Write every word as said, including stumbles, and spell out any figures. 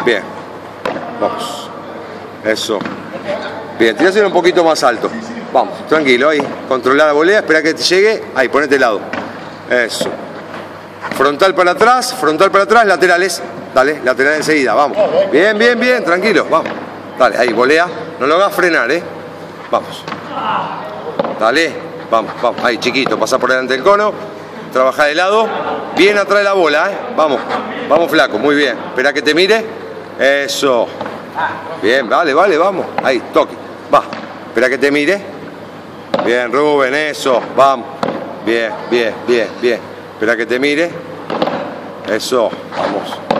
Bien. Vamos. Eso. Bien, tiráselo un poquito más alto. Vamos, tranquilo, ahí. Controlar la volea, espera que te llegue. Ahí, ponete lado. Eso. Frontal para atrás, frontal para atrás, laterales. Dale, lateral enseguida, vamos. Bien, bien, bien, tranquilo, vamos. Dale, ahí, volea. No lo hagas frenar, eh. Vamos. Dale, vamos, vamos. Ahí, chiquito, pasa por delante del cono. Trabaja de lado. Bien atrás de la bola, eh. Vamos, vamos, flaco, muy bien. Espera que te mire. Eso. Bien, vale, vale, vamos. Ahí, toque. Va. Espera que te mire. Bien, Rubén, eso. Vamos. Bien, bien, bien, bien. Espera que te mire. Eso. Vamos.